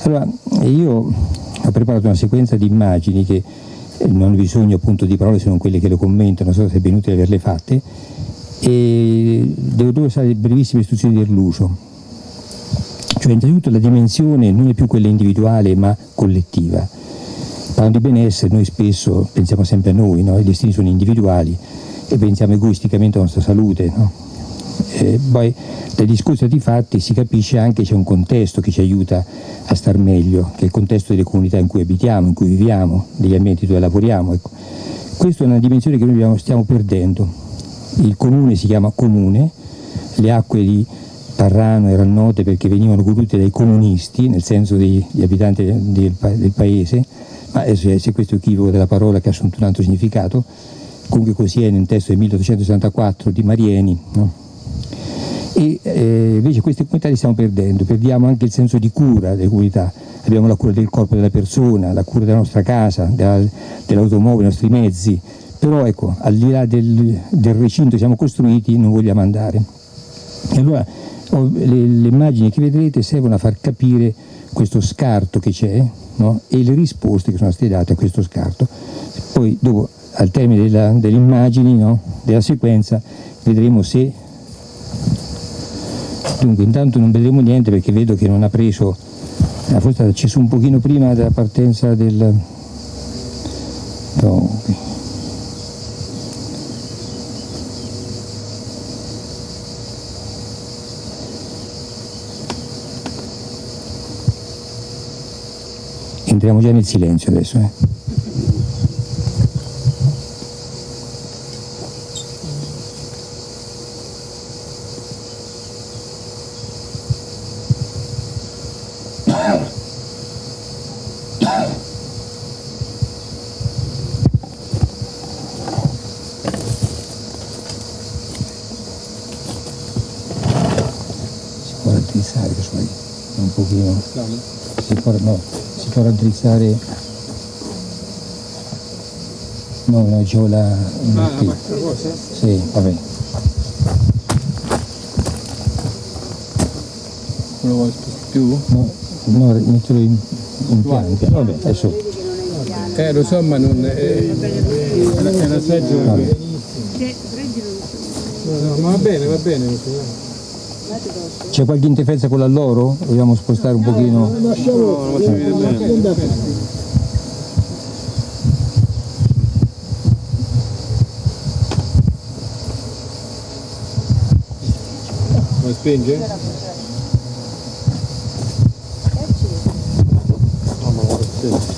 Allora, io ho preparato una sequenza di immagini che non ho bisogno appunto di parole se non quelle che lo commentano, non so se è venuto di averle fatte, e devo usare brevissime istruzioni dell'uso. Cioè, innanzitutto la dimensione non è più quella individuale ma collettiva. Parlando di benessere noi spesso pensiamo sempre a noi, no? I destini sono individuali e pensiamo egoisticamente alla nostra salute, no? Poi dai discorsi di fatti si capisce anche che c'è un contesto che ci aiuta a star meglio, che è il contesto delle comunità in cui abitiamo, in cui viviamo, degli ambienti dove lavoriamo. Ecco. Questa è una dimensione che noi stiamo perdendo. Il comune si chiama comune, le acque di Parrano erano note perché venivano godute dai comunisti, nel senso degli abitanti del paese, ma adesso c'è questo equivoco della parola che ha assunto un altro significato, comunque così è nel testo del 1864 di Marieni, no? E invece queste comunità li stiamo perdendo, perdiamo anche il senso di cura delle comunità, abbiamo la cura del corpo della persona, la cura della nostra casa, dell'automobile, dei nostri mezzi, però ecco, al di là del recinto che siamo costruiti non vogliamo andare. E allora le immagini che vedrete servono a far capire questo scarto che c'è, no? E le risposte che sono state date a questo scarto. Poi dopo, al termine delle immagini, no? Della sequenza, vedremo se... Dunque intanto non vedremo niente perché vedo che non ha preso, forse ha acceso un pochino prima della partenza del... No. Entriamo già nel silenzio adesso. Raddrizzare un pochino, si può raddrizzare, no, c'ho la sì, vabbè. Non lo vuoi più? No, metterlo in piano, vabbè, adesso. Lo so, ma non è una seggiola. No, ma va bene. C'è qualche interferenza con l'alloro? Vogliamo spostare un pochino? No, lo faccio vedere bene. Lo spinge? No, ma lo spinge.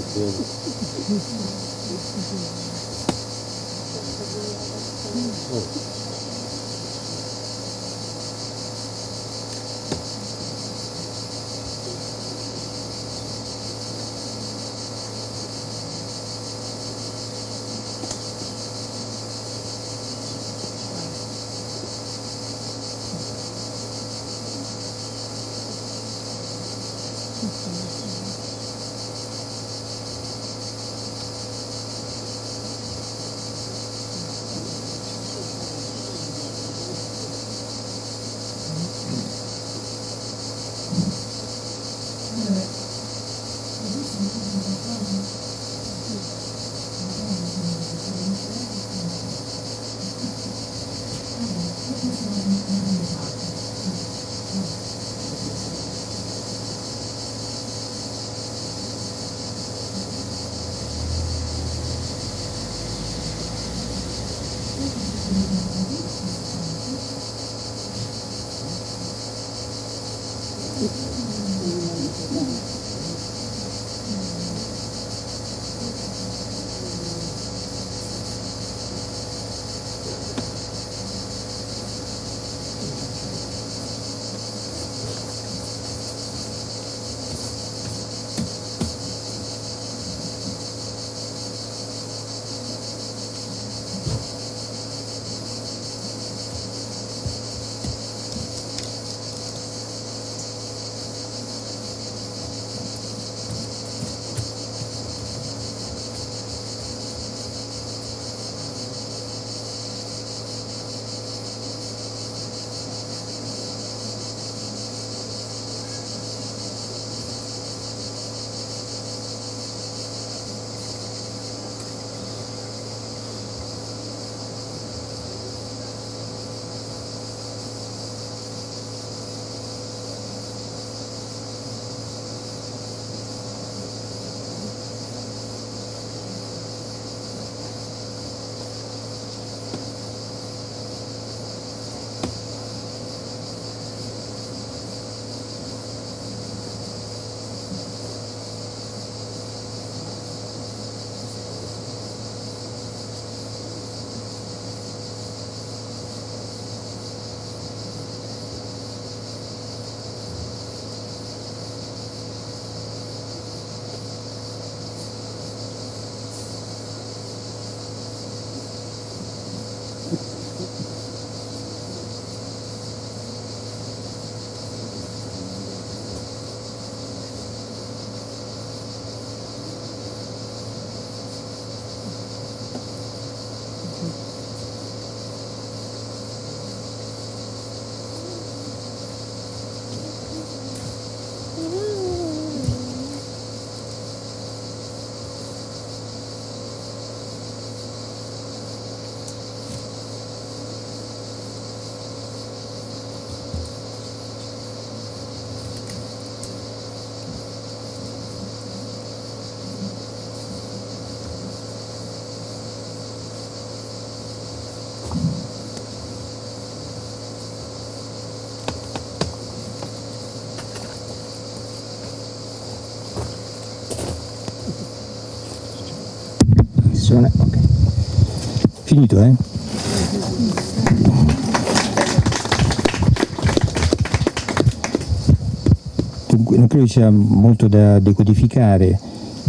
Okay. Finito, eh? Dunque, non credo ci sia molto da decodificare.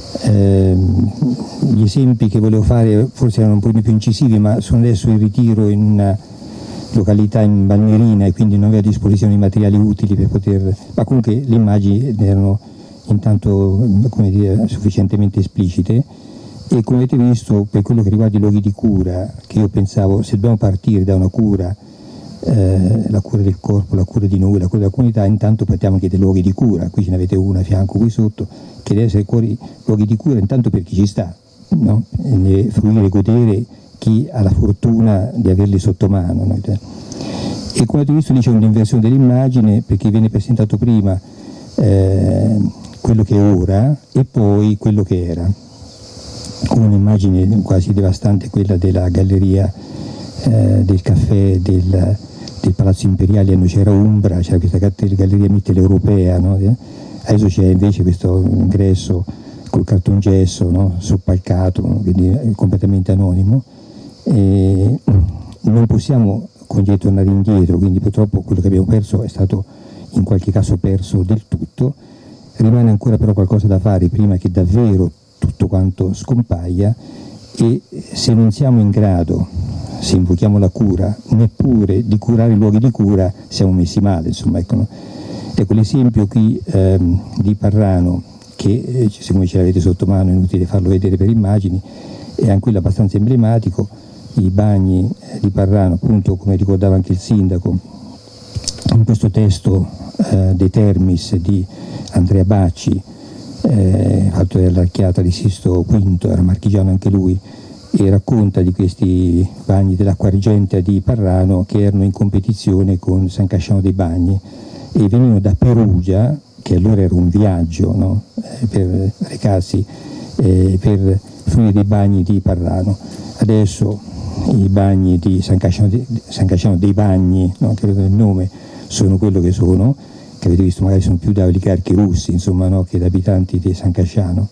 Gli esempi che volevo fare forse erano un po' più incisivi, ma sono adesso in ritiro in una località in Balmerina e quindi non avevo a disposizione i materiali utili per poter... ma comunque le immagini erano intanto, come dire, sufficientemente esplicite. E come avete visto, per quello che riguarda i luoghi di cura, che io pensavo, se dobbiamo partire da una cura, la cura del corpo, la cura di noi, la cura della comunità, intanto partiamo anche dai luoghi di cura. Qui ce ne avete uno a fianco qui sotto, che deve essere luoghi di cura intanto per chi ci sta, no? E fruire e godere chi ha la fortuna di averli sotto mano, no? E come avete visto lì c'è un'inversione dell'immagine, perché viene presentato prima quello che è ora e poi quello che era. Un'immagine quasi devastante, quella della galleria del caffè del Palazzo Imperiale a Nocera Umbra, c'era questa galleria mitteleuropea, no? Adesso c'è invece questo ingresso col cartongesso, no? Soppalcato, quindi completamente anonimo. Non possiamo con gli tornare indietro, quindi purtroppo quello che abbiamo perso è stato in qualche caso perso del tutto. Rimane ancora però qualcosa da fare prima che davvero tutto quanto scompaia, e se non siamo in grado, se invochiamo la cura, neppure di curare i luoghi di cura, siamo messi male, insomma, ecco, no? Ecco l'esempio qui di Parrano, che siccome ce l'avete sotto mano è inutile farlo vedere per immagini, è anche quello abbastanza emblematico. I bagni di Parrano, appunto, come ricordava anche il sindaco, in questo testo De Termis di Andrea Bacci, fatto dall'archiata di Sisto V, era marchigiano anche lui, e racconta di questi bagni dell'Acqua Argentea di Parrano che erano in competizione con San Casciano dei Bagni e venivano da Perugia, che allora era un viaggio, no? Per recarsi per fruire dei bagni di Parrano. Adesso i bagni di San Casciano dei Bagni, no? Che il nome, sono quello che sono, che avete visto magari sono più da oligarchi russi, insomma, no? Che da abitanti di San Casciano,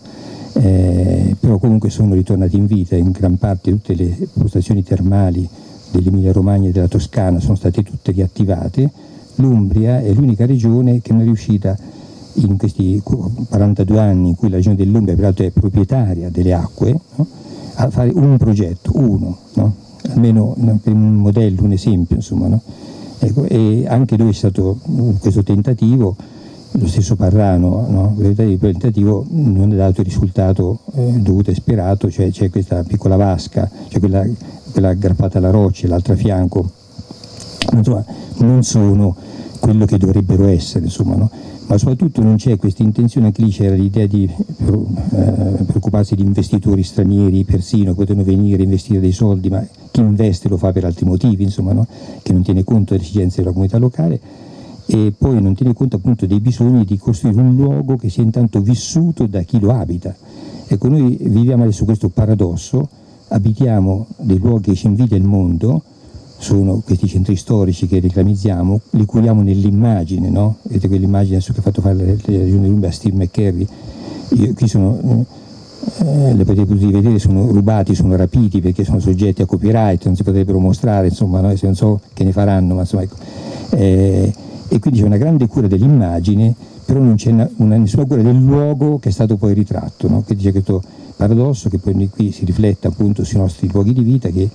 però comunque sono ritornati in vita. In gran parte tutte le postazioni termali dell'Emilia Romagna e della Toscana sono state tutte riattivate. L'Umbria è l'unica regione che non è riuscita in questi 42 anni in cui la regione dell'Umbria peraltro è proprietaria delle acque, no? A fare un progetto, uno, no? Almeno un modello, un esempio, insomma, no? Ecco, e anche dove c'è stato questo tentativo, lo stesso Parrano, no? Il tentativo non ha dato il risultato dovuto e sperato, cioè c'è questa piccola vasca, cioè quella aggrappata alla roccia e l'altro a fianco, insomma, non sono quello che dovrebbero essere, insomma, no? Ma soprattutto non c'è questa intenzione. Anche lì c'era l'idea di preoccuparsi di investitori stranieri persino, che potevano venire a investire dei soldi, ma chi investe lo fa per altri motivi, insomma, no? Che non tiene conto delle esigenze della comunità locale e poi non tiene conto appunto dei bisogni di costruire un luogo che sia intanto vissuto da chi lo abita. Ecco, noi viviamo adesso questo paradosso, abitiamo dei luoghi che ci invidia il mondo, sono questi centri storici che reclamizziamo, li curiamo nell'immagine, no? Vedete quell'immagine adesso che ha fatto fare la regione dell'Umbria a Steve McCurry. Qui sono, le potete vedere, sono rubati, sono rapiti perché sono soggetti a copyright, non si potrebbero mostrare, insomma, no? Non so che ne faranno, ma insomma, ecco. E quindi c'è una grande cura dell'immagine, però non c'è nessuna cura del luogo che è stato poi ritratto, no? Quindi c'è questo paradosso che poi qui si riflette appunto sui nostri luoghi di vita, che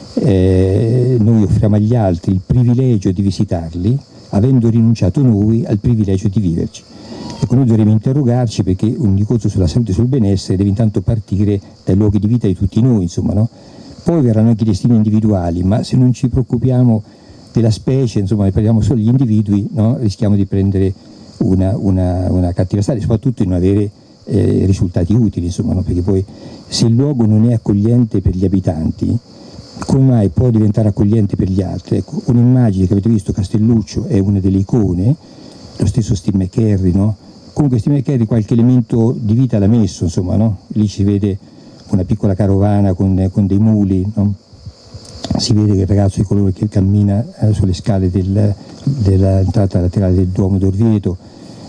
noi offriamo agli altri il privilegio di visitarli, avendo rinunciato noi al privilegio di viverci. Ecco, noi dovremmo interrogarci, perché un discorso sulla salute e sul benessere deve intanto partire dai luoghi di vita di tutti noi, insomma, no? Poi verranno anche i destini individuali, ma se non ci preoccupiamo della specie, insomma, ne parliamo solo gli individui, no? Rischiamo di prendere una cattiva strada, soprattutto di non avere risultati utili, insomma, no? Perché poi se il luogo non è accogliente per gli abitanti, come mai può diventare accogliente per gli altri? Ecco, un'immagine che avete visto, Castelluccio è una delle icone, lo stesso Steve McCurry, no? Comunque Steve McCurry qualche elemento di vita l'ha messo, insomma, no? Lì si vede una piccola carovana con dei muli, no? Si vede che il ragazzo di colore che cammina sulle scale dell'entrata laterale del Duomo d'Orvieto.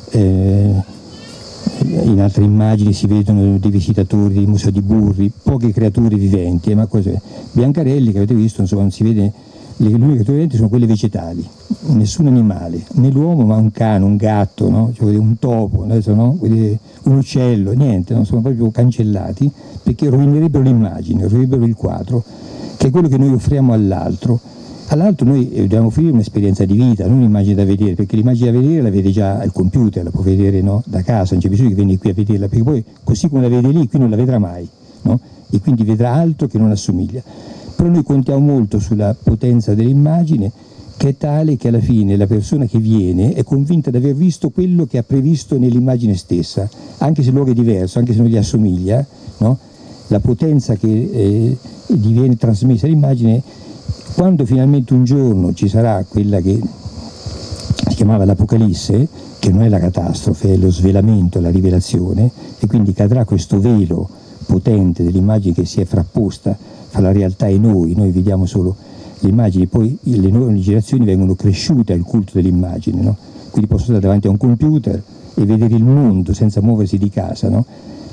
In altre immagini si vedono dei visitatori del Museo di Burri, poche creature viventi, ma cos'è? Biancarelli, che avete visto, insomma, non si vede, le uniche creature viventi sono quelle vegetali, nessun animale, né l'uomo, ma un cane, un gatto, no? Cioè, un topo, adesso, no? Un uccello, niente, no? Sono proprio cancellati perché rovinerebbero l'immagine, rovinerebbero il quadro, che è quello che noi offriamo all'altro. All'altro noi dobbiamo offrire un'esperienza di vita, non un'immagine da vedere, perché l'immagine da vedere la vede già al computer, la può vedere, no? Da casa, non c'è bisogno che vieni qui a vederla, perché poi così come la vede lì, qui non la vedrà mai, no? E quindi vedrà altro che non assomiglia. Però noi contiamo molto sulla potenza dell'immagine, che è tale che alla fine la persona che viene è convinta di aver visto quello che ha previsto nell'immagine stessa, anche se il luogo è diverso, anche se non gli assomiglia, no? La potenza che diviene trasmessa all'immagine, quando finalmente un giorno ci sarà quella che si chiamava l'Apocalisse, che non è la catastrofe, è lo svelamento, la rivelazione, e quindi cadrà questo velo potente dell'immagine che si è frapposta fra la realtà e noi vediamo solo le immagini, poi le nuove generazioni vengono cresciute al culto dell'immagine, no? Quindi possono stare davanti a un computer e vedere il mondo senza muoversi di casa, no?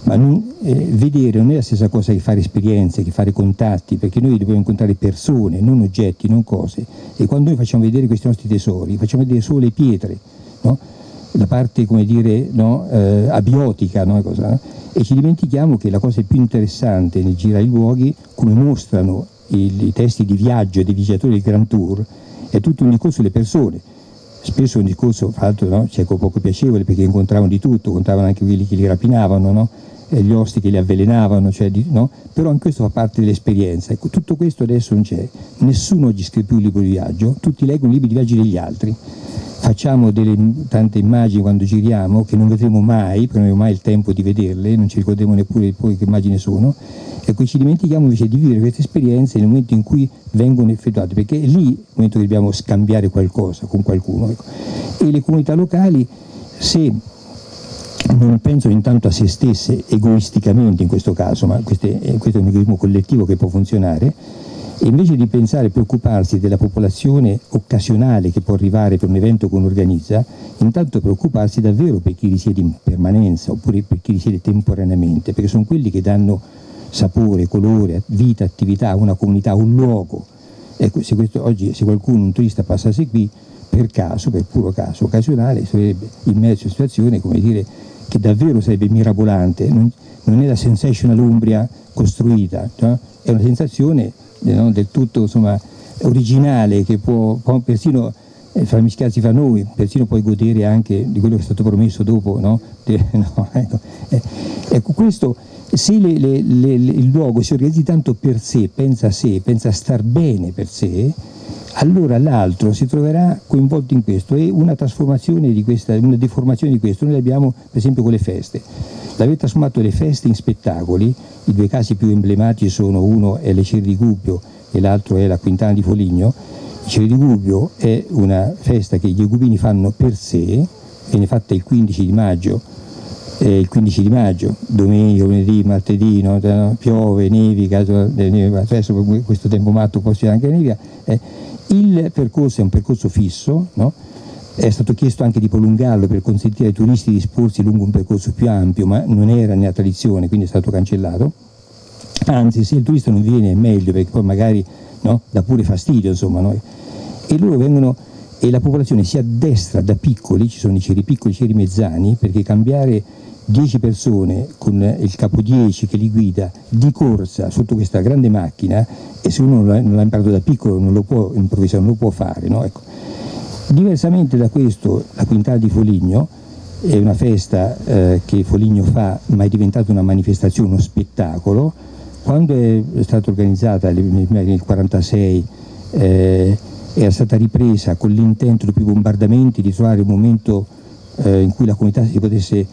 ma vedere non è la stessa cosa che fare esperienze, che fare contatti, perché noi dobbiamo incontrare persone, non oggetti, non cose, e quando noi facciamo vedere questi nostri tesori, facciamo vedere solo le pietre, no? La parte, come dire, no? Abiotica, no? E ci dimentichiamo che la cosa più interessante nel girare i luoghi, come mostrano i testi di viaggio dei viaggiatori del Grand Tour, è tutto un discorso sulle persone. Spesso un discorso, fra l'altro, no? Cioè, poco piacevole, perché incontravano di tutto, incontravano anche quelli che li rapinavano, no? Gli osti che li avvelenavano, cioè, no? Però anche questo fa parte dell'esperienza. Ecco, tutto questo adesso non c'è, nessuno oggi scrive più un libro di viaggio, tutti leggono libri di viaggio degli altri. Facciamo tante immagini quando giriamo che non vedremo mai, perché non abbiamo mai il tempo di vederle, non ci ricordiamo neppure poi che immagini sono, e poi ci dimentichiamo invece di vivere queste esperienze nel momento in cui vengono effettuate, perché è lì il momento che dobbiamo scambiare qualcosa con qualcuno. Ecco. E le comunità locali, se non pensano intanto a se stesse egoisticamente in questo caso, ma questo è un egoismo collettivo che può funzionare, e invece di pensare e preoccuparsi della popolazione occasionale che può arrivare per un evento che uno organizza, intanto preoccuparsi davvero per chi risiede in permanenza oppure per chi risiede temporaneamente, perché sono quelli che danno sapore, colore, vita, attività a una comunità, a un luogo. Ecco, oggi se qualcuno, un turista, passasse qui per caso, per puro caso, occasionale, sarebbe immerso in una situazione, come dire, che davvero sarebbe mirabolante. Non è la sensational Umbria costruita, no? È una sensazione, no, del tutto, insomma, originale, che può persino far mischiarsi fra noi, persino puoi godere anche di quello che è stato promesso dopo, no? Ecco, questo, se il luogo si organizza tanto per sé, pensa a star bene per sé, allora l'altro si troverà coinvolto in questo, e una trasformazione di questa, una deformazione di questo noi l'abbiamo per esempio con le feste. L'aver trasformato le feste in spettacoli, i due casi più emblematici sono, uno è le Cere di Gubbio e l'altro è la Quintana di Foligno. Il Cere di Gubbio è una festa che gli egubini fanno per sé, viene fatta il 15 di maggio, domenica, lunedì, martedì, no? Piove, nevica, adesso questo tempo matto può essere anche nevica. Il percorso è un percorso fisso, no? È stato chiesto anche di prolungarlo per consentire ai turisti di esporsi lungo un percorso più ampio, ma non era nella tradizione, quindi è stato cancellato. Anzi, se il turista non viene è meglio, perché poi magari, no, dà pure fastidio, insomma, no? E loro vengono, e la popolazione si addestra da piccoli, ci sono i ceri piccoli, i ceri mezzani, perché cambiare 10 persone con il capo 10 che li guida di corsa sotto questa grande macchina, e se uno non l'ha imparato da piccolo non lo può improvvisare, non lo può fare, no? Ecco. Diversamente da questo, la Quintana di Foligno è una festa che Foligno fa, ma è diventata una manifestazione, uno spettacolo. Quando è stata organizzata nel 1946 era stata ripresa con l'intento, dopo i bombardamenti, di trovare un momento in cui la comunità si potesse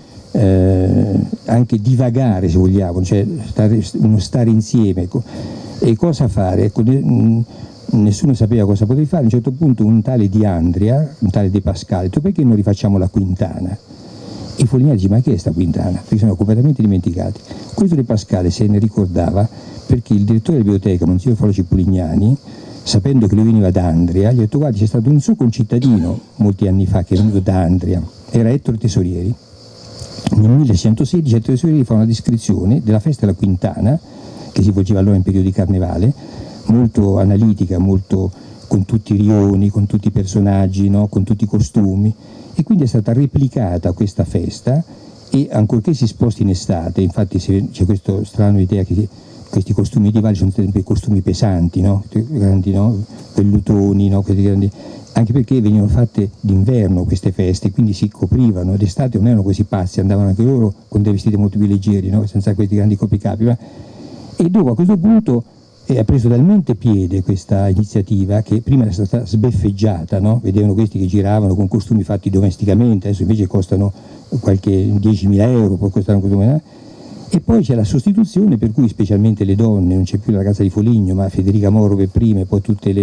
anche divagare, se vogliamo, cioè stare insieme. Ecco. E cosa fare? Ecco, nessuno sapeva cosa potevi fare. A un certo punto un tale di Andria, un tale De Pascale, ha detto: perché non rifacciamo la Quintana? I folignani dicono: ma che è sta Quintana? Perché sono completamente dimenticati. Questo De Pascale se ne ricordava perché il direttore della biblioteca, Monsignor Faloci Pulignani, sapendo che lui veniva da Andria, gli ha detto: guardi, c'è stato un suo concittadino molti anni fa che è venuto da Andria, era Ettore Tesorieri. Nel 1616 Ettore Tesorieri fa una descrizione della festa della Quintana, che si svolgeva allora in periodo di carnevale, molto analitica, molto con tutti i rioni, con tutti i personaggi, no? Con tutti i costumi, e quindi è stata replicata questa festa, e ancorché si sposti in estate, infatti c'è questa strana idea che questi costumi medievali sono sempre costumi pesanti, no? Grandi, no? Vellutoni, no? Questi grandi, anche perché venivano fatte d'inverno queste feste, quindi si coprivano, d'estate non erano così pazzi, andavano anche loro con dei vestiti molto più leggeri, no? Senza questi grandi copricapi. E dopo a questo punto ha preso talmente piede questa iniziativa che prima era stata sbeffeggiata, no? Vedevano questi che giravano con costumi fatti domesticamente, adesso invece costano qualche 10.000 euro, poi costano costumi, e poi c'è la sostituzione, per cui specialmente le donne, non c'è più la ragazza di Foligno, ma Federica Moro per prima, e poi tutte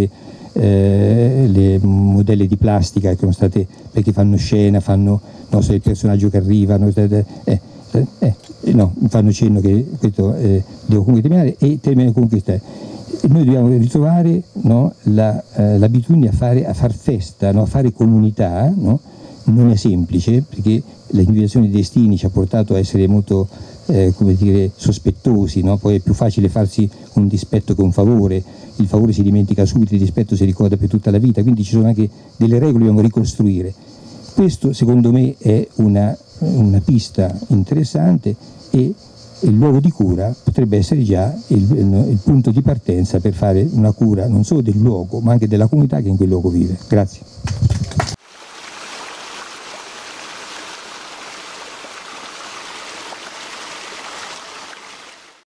le modelle di plastica che sono state, perché fanno scena, fanno, no, se il personaggio che arriva, no, fanno cenno che questo devo comunque terminare, e termino con questa. Noi dobbiamo ritrovare, no, l'abitudine a far festa, no, a fare comunità, no? Non è semplice, perché l'individuazione dei destini ci ha portato a essere molto come dire, sospettosi, no? Poi è più facile farsi un dispetto che un favore, il favore si dimentica subito, il dispetto si ricorda per tutta la vita, quindi ci sono anche delle regole che dobbiamo ricostruire. Questo secondo me è una pista interessante, e il luogo di cura potrebbe essere già il punto di partenza per fare una cura non solo del luogo ma anche della comunità che in quel luogo vive. Grazie.